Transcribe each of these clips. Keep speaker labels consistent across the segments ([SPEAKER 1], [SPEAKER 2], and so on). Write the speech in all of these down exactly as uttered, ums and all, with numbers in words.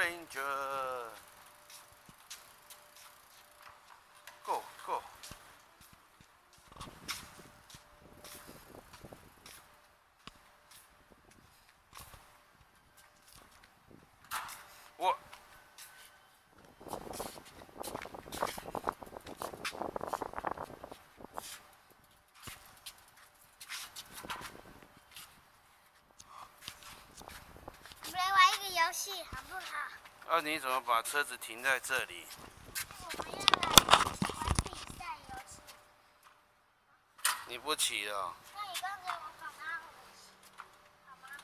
[SPEAKER 1] Ranger。Go go。我。
[SPEAKER 2] 我们来玩一个游戏，好不好？
[SPEAKER 1] 啊，你怎么把车子停在这里？
[SPEAKER 2] 我们要来玩比赛游戏。
[SPEAKER 1] 你不骑了、哦？
[SPEAKER 2] 那你跟着我跑，然后我们骑，好吗？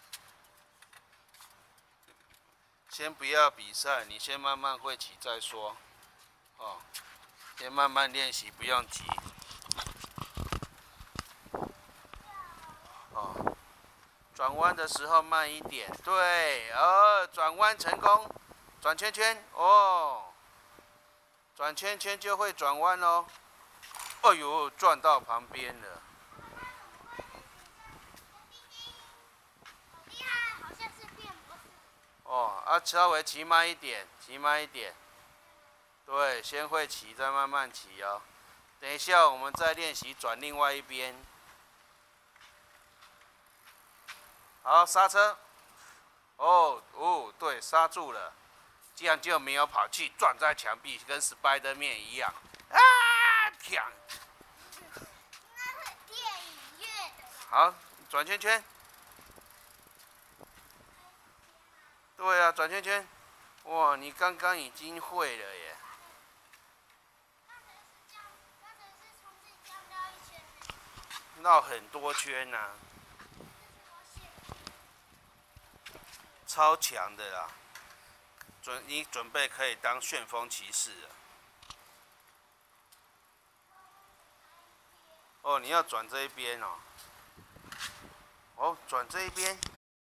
[SPEAKER 1] 先不要比赛，你先慢慢会骑再说。哦，先慢慢练习，不用急。哦，转弯的时候慢一点。对，哦，转弯成功，转圈圈，哦，转圈圈就会转弯哦。哎呦，撞到旁边了。
[SPEAKER 2] 好厉害，好像是变魔术。
[SPEAKER 1] 哦，啊，稍微骑慢一点，骑慢一点。对，先会骑，再慢慢骑哦。等一下，我们再练习转另外一边。好，刹车。哦哦，对，刹住了，这样就没有跑去撞在墙壁，跟 Spider-Man 一样。啊！锵！
[SPEAKER 2] 那是电影院。
[SPEAKER 1] 好，转圈圈。对啊，转圈圈。哇，你刚刚已经会了耶。绕很多圈呐、啊，超强的啦！准你准备可以当旋风骑士了。哦，你要转这一边哦。哦，转这一边。